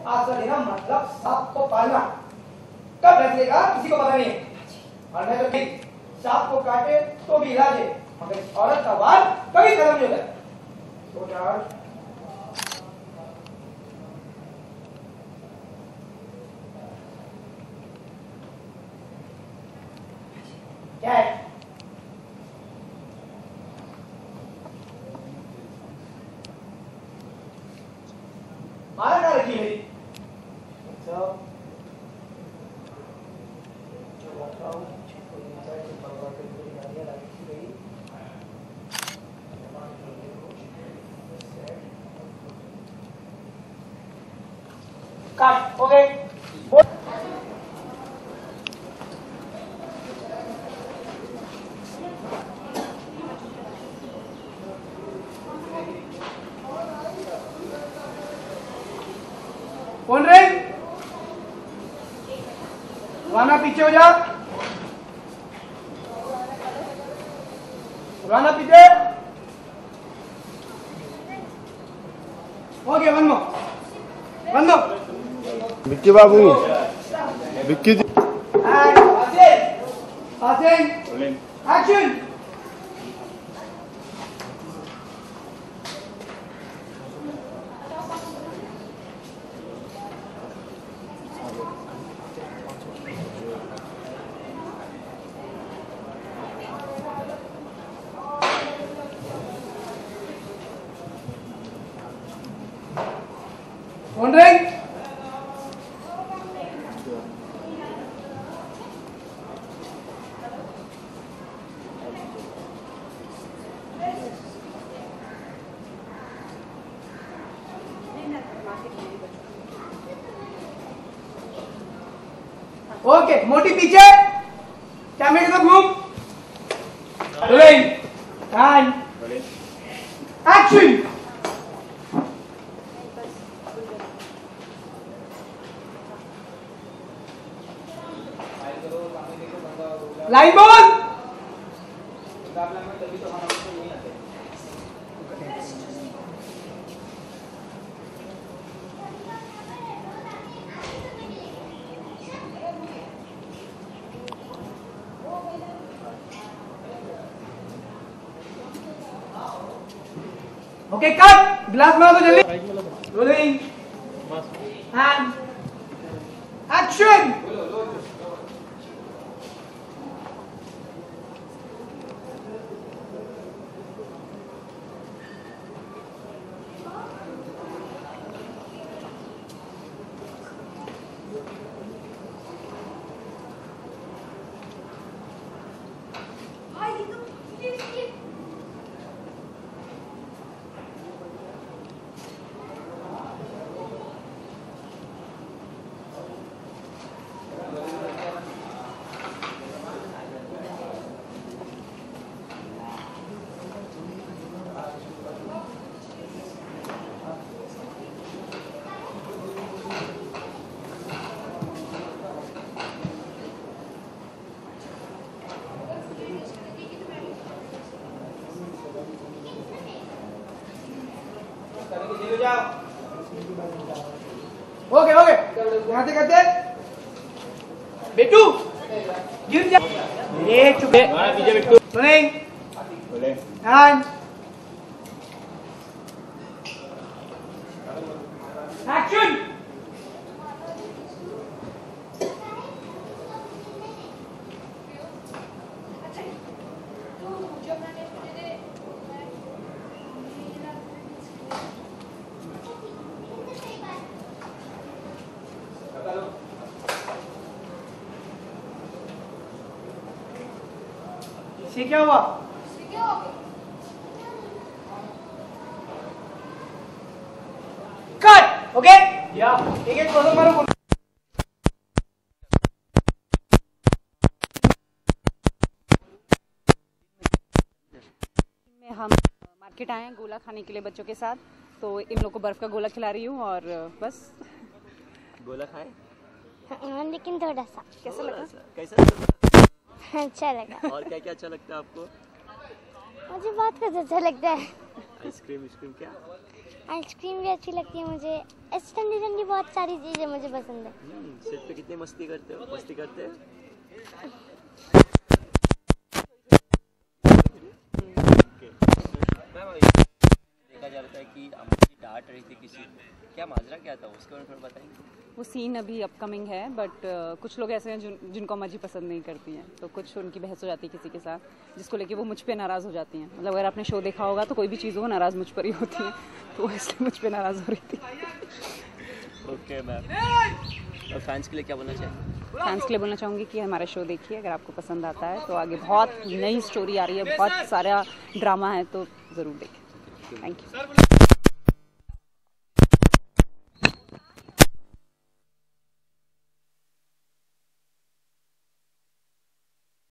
आज का लेना मतलब सांप को पालना। कब डसेगा किसी को पता नहीं है। और मैं तो ठीक, सांप को काटे तो भी इलाज है, मगर इस औरत का वार कभी खत्म नहीं होता। तो यार क्या है? माला कहाँ रखी है? काट हो गए। कौन रे? राना पीछे हो जा। राना पीछे हो गया। वन दो विक्की बाबू, विक्की जी। एक्शन। कौन रे? ओके, मोटी पीछे, कैमरे की तरफ घूम। Rolling and action. लाइन बोल। Okay cut. ग्लास बना दो जल्दी। Rolling and action. Okay okay, यहाँ से करते बेटू गिर जा। ये चुके बेटू। Rolling and action. ये क्या हुआ? कट। ओके या ठीक है, क्लोजर मारो। हम मार्केट आए हैं गोला खाने के लिए बच्चों के साथ, तो इन लोगों को बर्फ का गोला खिला रही हूँ और बस। गोला खाए? हाँ, लेकिन थोड़ा सा। कैसा लगा? कैसा लगा? अच्छा लगा। और क्या क्या अच्छा लगता है आपको? मुझे बहुत कुछ अच्छा लगता है। आइसक्रीम क्या? आइसक्रीम भी अच्छी लगती है मुझे। ऐसी ठंडी ठंडी बहुत सारी चीज़ें मुझे पसंद है। सेट पे कितनी मस्ती करते हो? मस्ती करते हो? देखा जा रहा है कि अम्मा जी डांट रही थी किसी को, क्या माजरा क्या था उसके बारे में थोड़ा बताएंगे? वो सीन अभी अपकमिंग है, बट कुछ लोग ऐसे हैं जिनको अम्मा जी पसंद नहीं करती हैं, तो कुछ उनकी बहस हो जाती है किसी के साथ, जिसको लेके वो मुझ पे नाराज़ हो जाती हैं। मतलब अगर आपने शो देखा होगा तो कोई भी चीज़ हो नाराज़ मुझ पर ही होती है, तो इसलिए मुझ पे नाराज़ हो रही थी। ओके मैम, और फैंस के लिए क्या बोलना चाहिए? फैंस के लिए बोलना चाहूँगी कि हमारा शो देखिए, अगर आपको पसंद आता है तो आगे बहुत नई स्टोरी आ रही है, बहुत सारा ड्रामा है, तो ज़रूर देखें। Thank you.